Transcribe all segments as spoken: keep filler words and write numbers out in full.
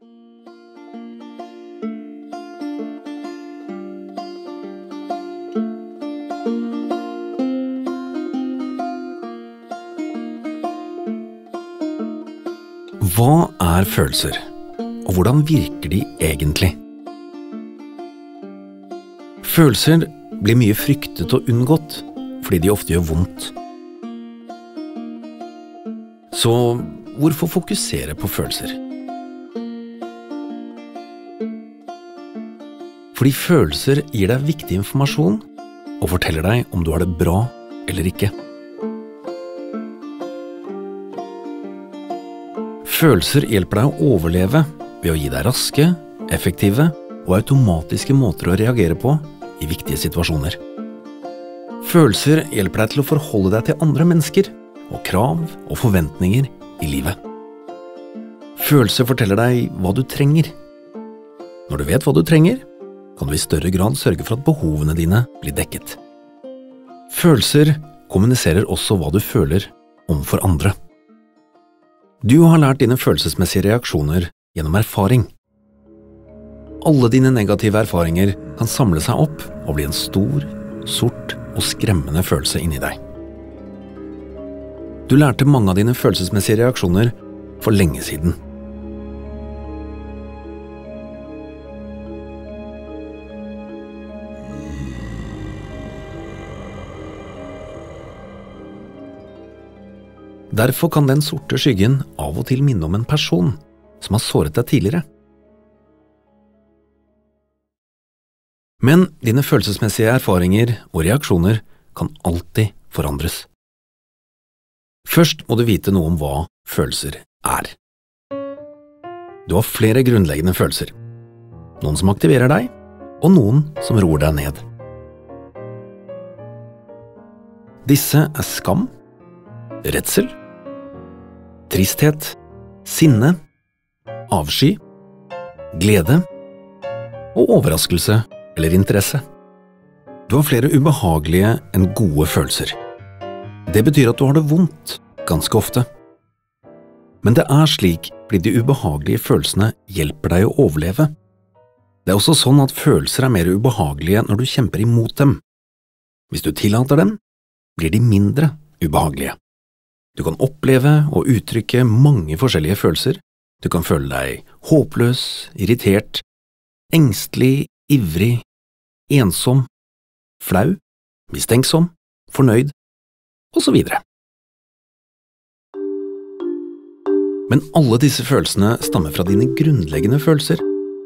Hva er følelser, og hvordan virker de egentlig? Følelser blir mye fryktet og unngått, fordi de ofte gjør vondt. Så hvorfor fokusere på følelser? Fordi følelser gir deg viktig informasjon, og forteller deg om du har det bra eller ikke. Følelser hjelper deg å overleve ved å gi deg raske, effektive og automatiske måter å reagere på i viktige situasjoner. Følelser hjelper deg til å forholde deg til andre mennesker og krav og forventninger i livet. Følelser forteller deg hva du trenger. Når du vet hva du trenger, kan du i større grad sørge for at behovene dine blir dekket. Følelser kommuniserer også hva du føler overfor andre. Du har lært dine følelsesmessige reaksjoner gjennom erfaring. Alle dine negative erfaringer kan samle seg opp og bli en stor, sort og skremmende følelse inni deg. Du lærte mange av dine følelsesmessige reaksjoner for lenge siden. Derfor kan den sorte skyggen av og til minne om en person som har såret deg tidligere. Men dine følelsesmessige erfaringer og reaksjoner kan alltid forandres. Først må du vite noe om hva følelser er. Du har flere grunnleggende følelser. Noen som aktiverer deg, og noen som roer deg ned. Disse er skam, redsel, tristhet, sinne, avsky, glede og overraskelse eller interesse. Du har flere ubehagelige enn gode følelser. Det betyr at du har det vondt ganske ofte. Men det er slik fordi de ubehagelige følelsene hjelper deg å overleve. Det er også sånn at følelser er mer ubehagelige når du kjemper imot dem. Hvis du tillater dem, blir de mindre ubehagelige. Du kan oppleve og uttrykke mange forskjellige følelser. Du kan føle deg håpløs, irritert, engstelig, ivrig, ensom, flau, mistenksom, fornøyd, og så videre. Men alle disse følelsene stammer fra dine grunnleggende følelser.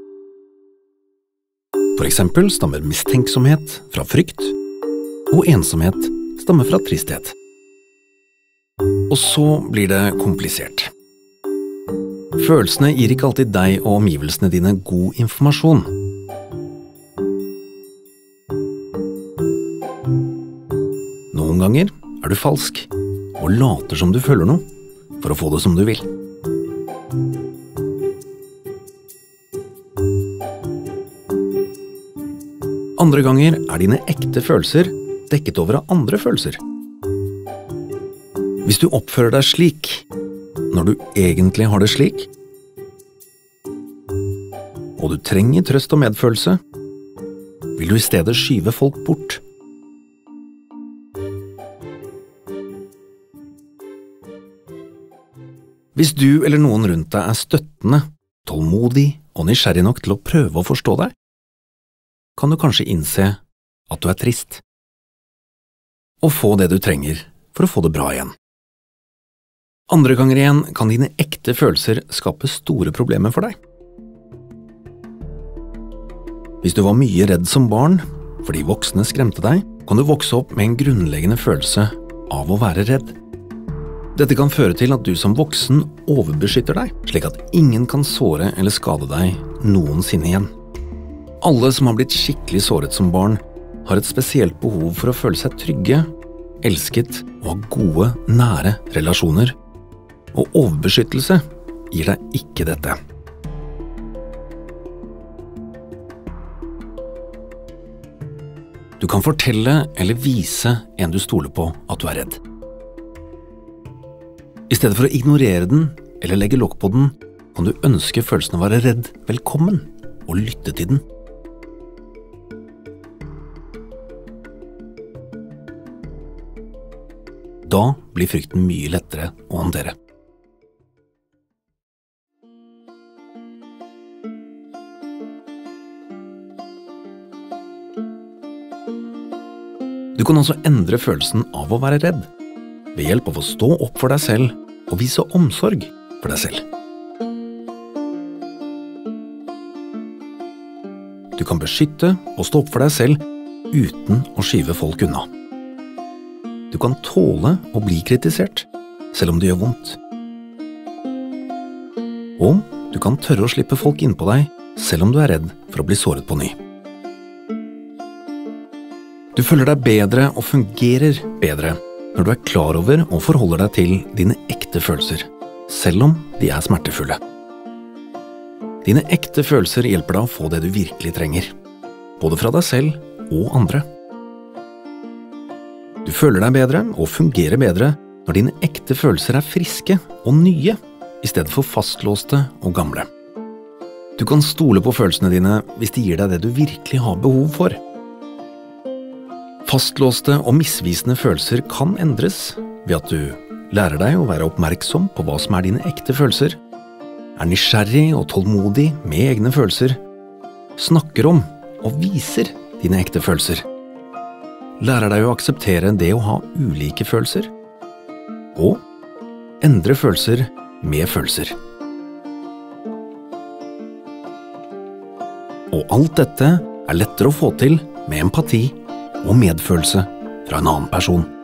For eksempel stammer mistenksomhet fra frykt, og ensomhet stammer fra tristhet. Og så blir det komplisert. Følelsene gir ikke alltid deg og omgivelsene dine god informasjon. Noen ganger er du falsk, og later som du føler noe, for å få det som du vil. Andre ganger er dine ekte følelser dekket over av andre følelser. Hvis du oppfører deg slik, når du egentlig har det slik, og du trenger trøst og medfølelse, vil du i stedet skyve folk bort. Hvis du eller noen rundt deg er støttende, tålmodig og nysgjerrig nok til å prøve å forstå deg, kan du kanskje innse at du er trist, og få det du trenger for å få det bra igjen. Andre ganger igjen kan dine ekte følelser skape store problemer for deg. Hvis du var mye redd som barn, fordi voksne skremte deg, kan du vokse opp med en grunnleggende følelse av å være redd. Dette kan føre til at du som voksen overbeskytter deg, slik at ingen kan såre eller skade deg noensinne igjen. Alle som har blitt skikkelig såret som barn, har et spesielt behov for å føle seg trygge, elsket og ha gode, nære relasjoner. Og overbeskyttelse gir deg ikke dette. Du kan fortelle eller vise en du stoler på at du er redd. I stedet for å ignorere den eller legge lokk på den, kan du ønske følelsen av å være redd velkommen og lytte til den. Da blir frykten mye lettere å håndtere. Du kan også endre følelsen av å være redd, ved hjelp av å stå opp for deg selv og vise omsorg for deg selv. Du kan beskytte og stå opp for deg selv uten å skyve folk unna. Du kan tåle å bli kritisert, selv om det gjør vondt. Og du kan tørre å slippe folk innpå deg, selv om du er redd for å bli såret på ny. Du føler deg bedre og fungerer bedre når du er klar over og forholder deg til dine ekte følelser, selv om de er smertefulle. Dine ekte følelser hjelper deg å få det du virkelig trenger, både fra deg selv og andre. Du føler deg bedre og fungerer bedre når dine ekte følelser er friske og nye, i stedet for fastlåste og gamle. Du kan stole på følelsene dine hvis de gir deg det du virkelig har behov for. Fastlåste og misvisende følelser kan endres ved at du lærer deg å være oppmerksom på hva som er dine ekte følelser, er nysgjerrig og tålmodig med egne følelser, snakker om og viser dine ekte følelser, lærer deg å akseptere det å ha ulike følelser, og endre følelser med følelser. Og alt dette er lettere å få til med empati og medfølelse fra en annen person.